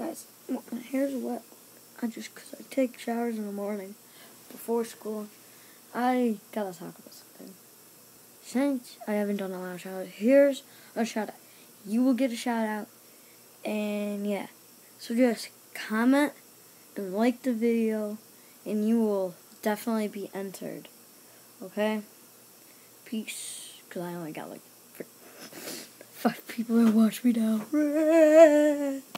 Guys, here's what because I take showers in the morning before school. I gotta talk about something. Since I haven't done a lot of showers, here's a shout out. You will get a shout out, and yeah. So just comment and like the video, and you will definitely be entered. Okay? Peace. Because I only got like 5 people that watch me now.